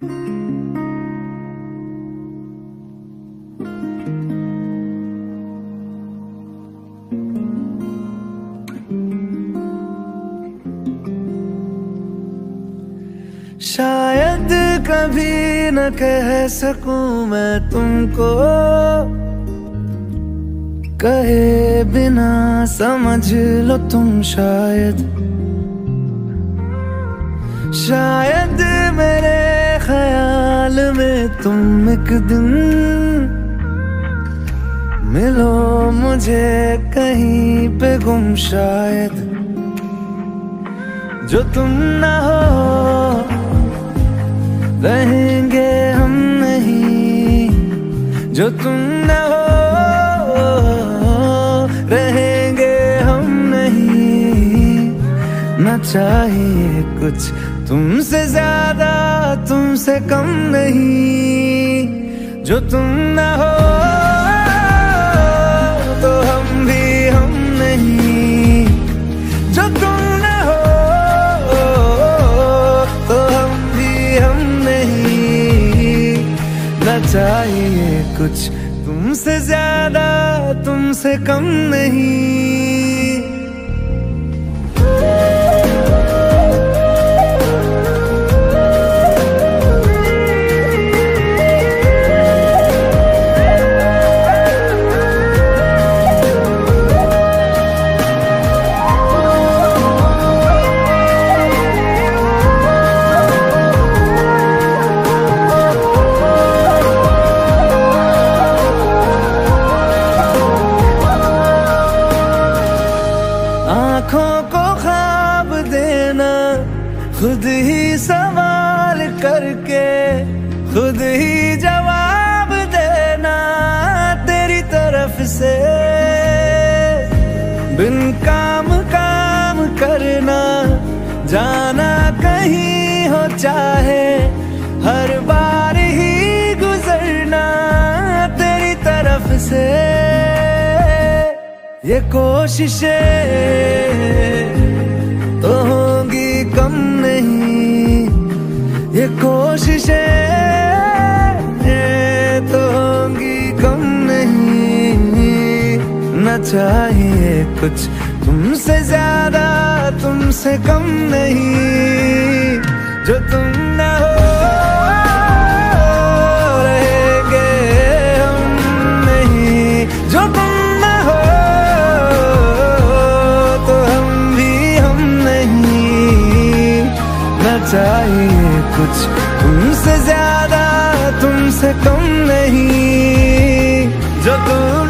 शायद कभी न कह सकूं मैं तुमको, कहे बिना समझ लो तुम शायद मेरे ख्याल में तुम एक दिन मिलो मुझे कहीं पे गुम। शायद जो तुम ना हो रहेंगे हम नहीं, जो तुम न हो रहेंगे हम नहीं। न चाहिए कुछ तुमसे ज्यादा तुमसे कम नहीं, जो तुम न हो तो हम भी हम नहीं, जो तुम न हो तो हम भी हम नहीं। न चाहिए कुछ तुमसे ज्यादा तुमसे कम नहीं। आँखों को ख्वाब देना, खुद ही सवाल करके खुद ही जवाब देना तेरी तरफ से। बिन काम काम करना, जाना कहीं हो चाहे, हर बार ही गुजरना तेरी तरफ से। ये कोशिशें तो होंगी कम नहीं, ये कोशिशें तो होंगी कम नहीं। न चाहिए कुछ तुमसे ज्यादा तुमसे कम नहीं, जो तुम न हो रहेंगे हम नहीं, जो तुम चाहिए कुछ तुमसे ज्यादा तुमसे कम नहीं, जो तुम